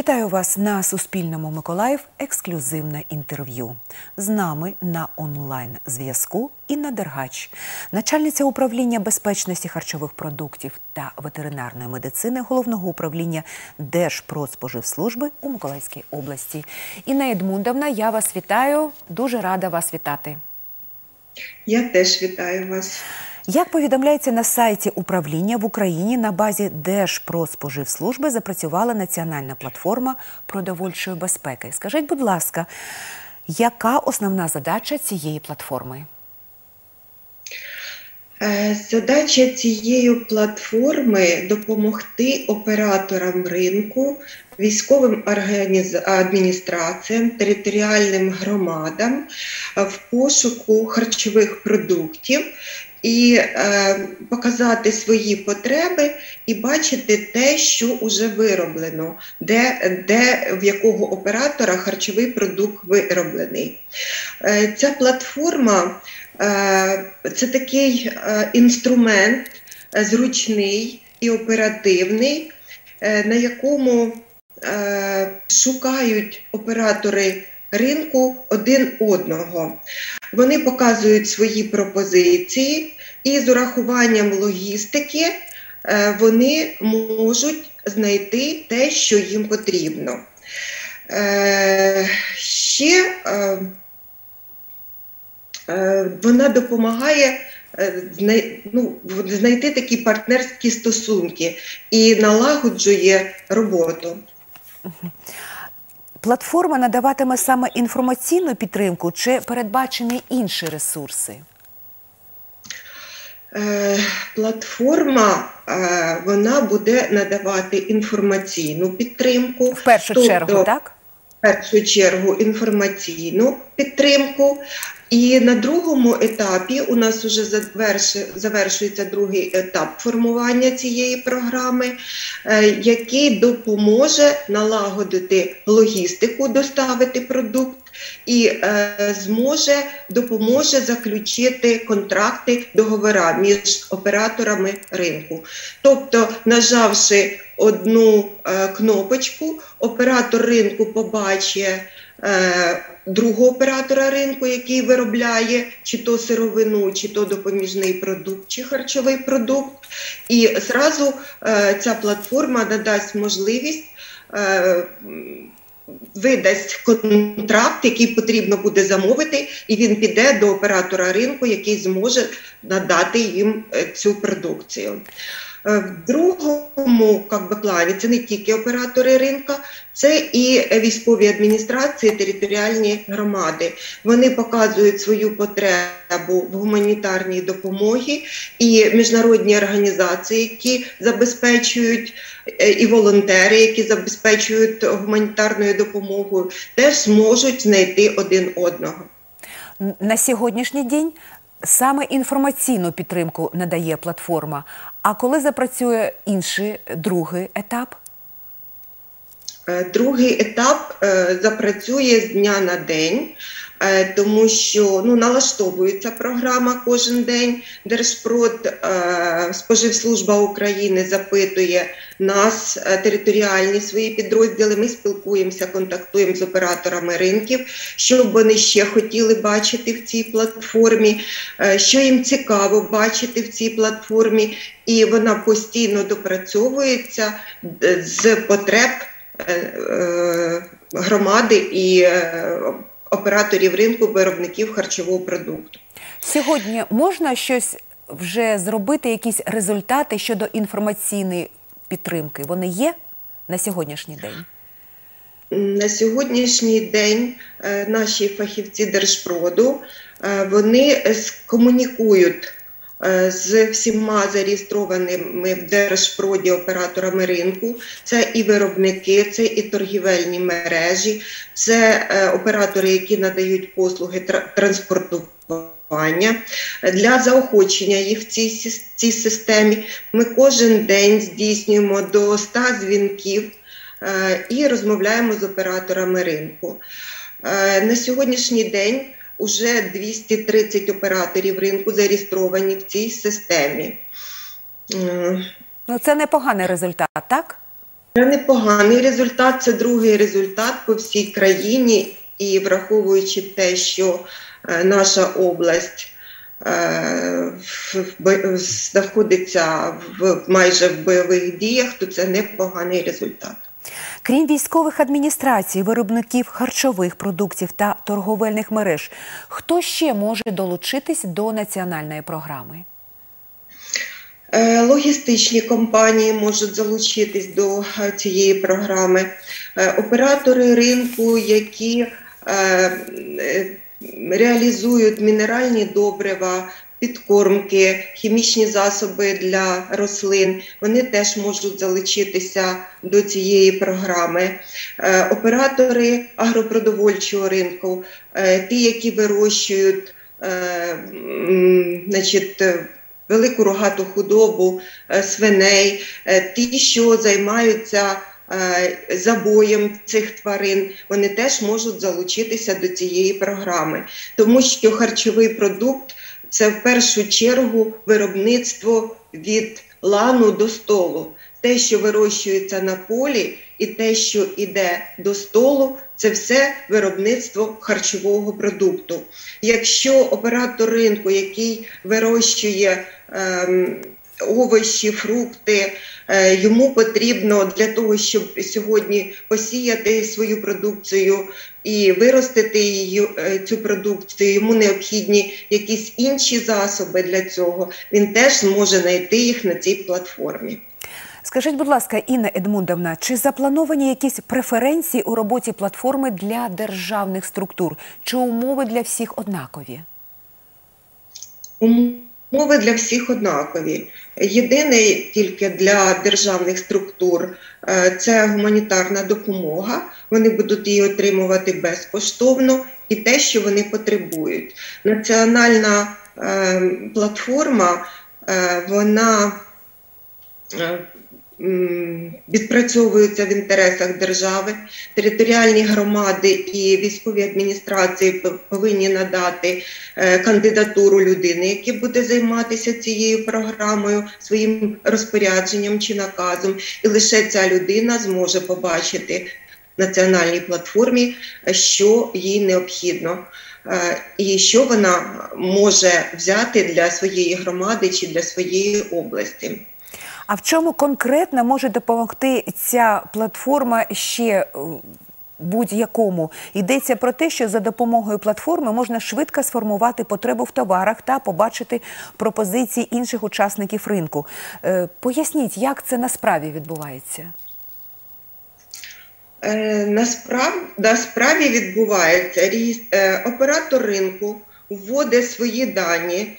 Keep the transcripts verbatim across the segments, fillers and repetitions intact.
Вітаю вас на Суспільному Миколаїв. Ексклюзивне інтерв'ю. З нами на онлайн-зв'язку Інна Дергач, начальниця управління безпечності харчових продуктів та ветеринарної медицини Головного управління Держпродспоживслужби у Миколаївській області. Інна Едмундовна, я вас вітаю. Дуже рада вас вітати. Я теж вітаю вас. Як повідомляється на сайті управління, в Україні на базі Держпродспоживслужби запрацювала національна платформа продовольчої безпеки. Скажіть, будь ласка, яка основна задача цієї платформи? Задача цієї платформи – допомогти операторам ринку, військовим адміністраціям, територіальним громадам в пошуку харчових продуктів і е, показати свої потреби і бачити те, що вже вироблено, де, де в якого оператора харчовий продукт вироблений. Е, ця платформа е, – це такий е, інструмент зручний і оперативний, е, на якому е, шукають оператори ринку один одного. Вони показують свої пропозиції і з урахуванням логістики вони можуть знайти те, що їм потрібно. Ще вона допомагає знайти такі партнерські стосунки і налагоджує роботу. Платформа надаватиме саме інформаційну підтримку чи передбачені інші ресурси? Е, платформа, е, вона буде надавати інформаційну підтримку. В першу тобто, чергу, так? В першу чергу інформаційну підтримку. І на другому етапі у нас вже завершується другий етап формування цієї програми, який допоможе налагодити логістику, доставити продукт і зможе, допоможе заключити контракти, договори між операторами ринку. Тобто, нажавши одну кнопочку, оператор ринку побачить другого оператора ринку, який виробляє чи то сировину, чи то допоміжний продукт, чи харчовий продукт. І зразу е, ця платформа надасть можливість, е, видасть контракт, який потрібно буде замовити, і він піде до оператора ринку, який зможе надати їм цю продукцію. В другому как би, плані це не тільки оператори ринку, це і військові адміністрації, територіальні громади. Вони показують свою потребу в гуманітарній допомозі, і міжнародні організації, які забезпечують, і волонтери, які забезпечують гуманітарною допомогою, теж зможуть знайти один одного. На сьогоднішній день саме інформаційну підтримку надає платформа. А коли запрацює інший, другий етап? Другий етап е, запрацює з дня на день, е, тому що ну, налаштовується програма кожен день. Держпродспоживслужба України запитує нас, е, територіальні свої підрозділи. Ми спілкуємося, контактуємо з операторами ринків, що б вони ще хотіли бачити в цій платформі, е, що їм цікаво бачити в цій платформі. І вона постійно допрацьовується з потреб громади і операторів ринку, виробників харчового продукту. Сьогодні можна щось вже зробити, якісь результати щодо інформаційної підтримки? Вони є на сьогоднішній день? На сьогоднішній день наші фахівці Держпроду, вони комунікують з всіма зареєстрованими в Держпроді операторами ринку. Це і виробники, це і торгівельні мережі, це оператори, які надають послуги транспортування. Для заохочення їх в цій, цій системі ми кожен день здійснюємо до ста дзвінків і розмовляємо з операторами ринку. На сьогоднішній день уже двісті тридцять операторів ринку зареєстровані в цій системі. Ну, це непоганий результат, так? Непоганий результат, це другий результат по всій країні, і враховуючи те, що е, наша область е, в, в, знаходиться в, майже в бойових діях, то це непоганий результат. Крім військових адміністрацій, виробників харчових продуктів та торговельних мереж, хто ще може долучитись до національної програми? Логістичні компанії можуть залучитись до цієї програми, оператори ринку, які реалізують мінеральні добрива, підкормки, хімічні засоби для рослин, вони теж можуть залучитися до цієї програми. Оператори агропродовольчого ринку, ті, які вирощують, значить, велику рогату худобу, свиней, ті, що займаються забоєм цих тварин, вони теж можуть залучитися до цієї програми. Тому що харчовий продукт – це в першу чергу виробництво від лану до столу. Те, що вирощується на полі, і те, що йде до столу, це все виробництво харчового продукту. Якщо оператор ринку, який вирощує ем, овочі, фрукти, е, йому потрібно для того, щоб сьогодні посіяти свою продукцію і виростити її, е, цю продукцію, йому необхідні якісь інші засоби для цього, він теж зможе знайти їх на цій платформі. Скажіть, будь ласка, Інна Едмундовна, чи заплановані якісь преференції у роботі платформи для державних структур? Чи умови для всіх однакові? Умови для всіх однакові. Єдине тільки для державних структур – це гуманітарна допомога. Вони будуть її отримувати безкоштовно і те, що вони потребують. Національна е, платформа, е, вона е, відпрацьовуються в інтересах держави. Територіальні громади і військові адміністрації повинні надати кандидатуру людини, яка буде займатися цією програмою, своїм розпорядженням чи наказом. І лише ця людина зможе побачити в національній платформі, що їй необхідно і що вона може взяти для своєї громади чи для своєї області. А в чому конкретно може допомогти ця платформа ще будь-якому? Йдеться про те, що за допомогою платформи можна швидко сформувати потребу в товарах та побачити пропозиції інших учасників ринку. Поясніть, як це насправді відбувається? Насправді, насправді відбувається. Оператор ринку вводить свої дані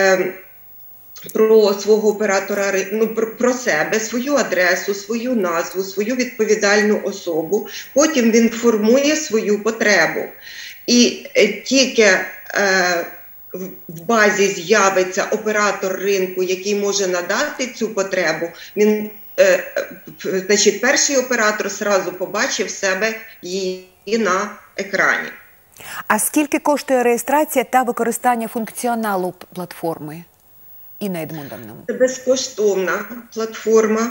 про свого оператора, ну, про, про себе, свою адресу, свою назву, свою відповідальну особу. Потім він формує свою потребу. І е, тільки е, в базі з'явиться оператор ринку, який може надати цю потребу, він, е, значить, перший оператор одразу побачив себе її на екрані. А скільки коштує реєстрація та використання функціоналу платформи? Інна Едмундовна. Це безкоштовна платформа,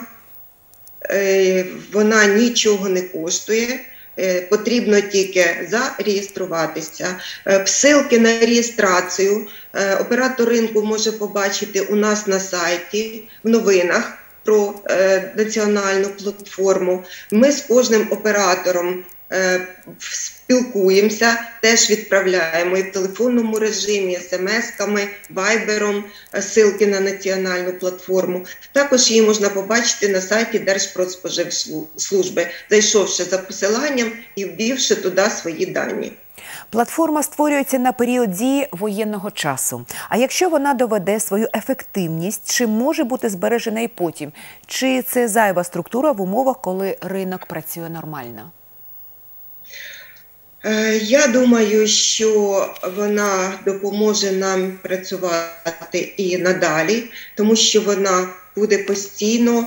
вона нічого не коштує, потрібно тільки зареєструватися. Ссылки на реєстрацію оператор ринку може побачити у нас на сайті, в новинах про національну платформу. Ми з кожним оператором спілкуємося, теж відправляємо і в телефонному режимі, смс-ками, вайбером ссылки на національну платформу. Також її можна побачити на сайті Держпродспоживслужби, зайшовши за посиланням і ввівши туди свої дані. Платформа створюється на період дії воєнного часу. А якщо вона доведе свою ефективність, чи може бути збережена і потім? Чи це зайва структура в умовах, коли ринок працює нормально? Я думаю, що вона допоможе нам працювати і надалі, тому що вона буде постійно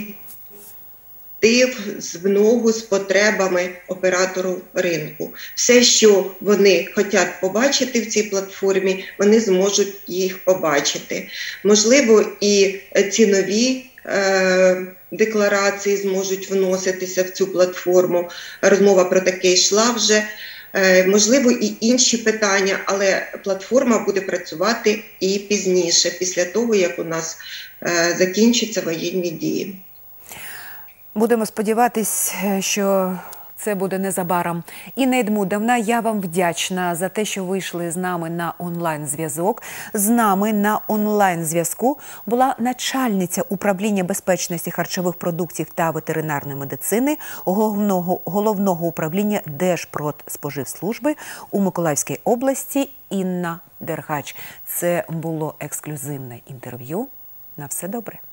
йти в ногу з потребами оператору ринку. Все, що вони хочуть побачити в цій платформі, вони зможуть їх побачити. Можливо, і цінові е, декларації зможуть вноситися в цю платформу. Розмова про таке йшла вже. Можливо, і інші питання, але платформа буде працювати і пізніше, після того, як у нас закінчаться воєнні дії. Будемо сподіватись, що це буде незабаром. Інна Едмудовна, я вам вдячна за те, що вийшли з нами на онлайн-зв'язок. З нами на онлайн-зв'язку була начальниця управління безпечності харчових продуктів та ветеринарної медицини головного, головного управління Держпродспоживслужби у Миколаївській області Інна Дергач. Це було ексклюзивне інтерв'ю. На все добре.